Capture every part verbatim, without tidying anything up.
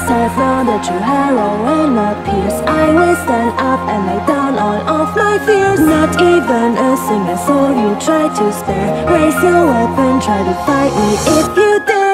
Cause I've known the true hero and appears. I will stand up and lay down all of my fears. Not even a single soul you try to spare. Raise your weapon, try to fight me if you dare.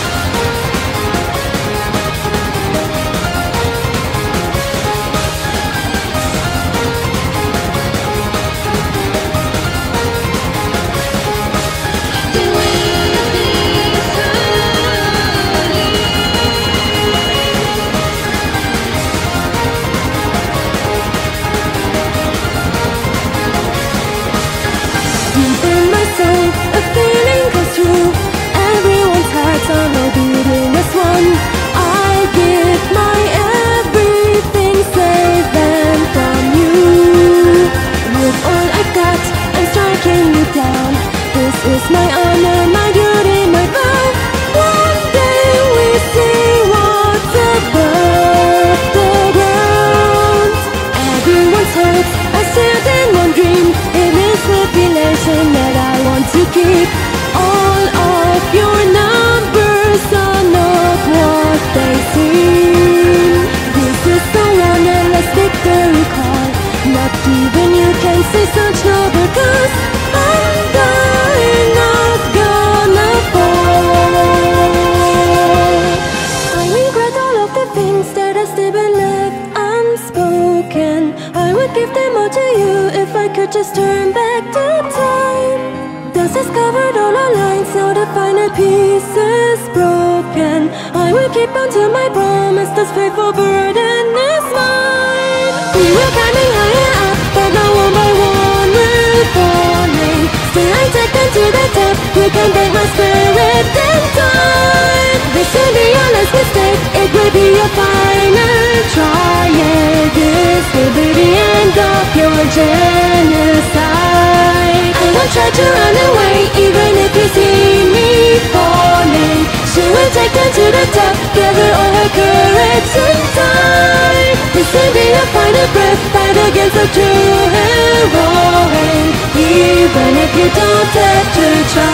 Deep in my soul, a feeling comes true. Everyone's hearts are no beating as one. I give my everything, save them from you. With all I've got, I'm striking you down. This is my honor, my duty, my vow. One day we see what's above the ground. Everyone's hurt, I stand in one dream. It is population that I want to keep. All of your numbers are not what they seem. This is the one endless victory call. Not even you can say such noble cause. I'm dying, not gonna fall. I regret all of the things that I still been left unspoken. I would give them all to you if I could just turn back the time. Dust has covered all our lines, now the final piece is broken. I will keep on to my promise, this faithful burden is mine. We were climbing higher up, but now one by one we're falling. Still I take them to the top, you can break my spirit in time. This will be your last mistake, it will be your final trial. This will be the end of your genocide. I won't try to run away, even if you see me falling. She will take them to the top, gather all her courage in time. This will be your final breath, fight against the true heroine. Even if you don't have to try.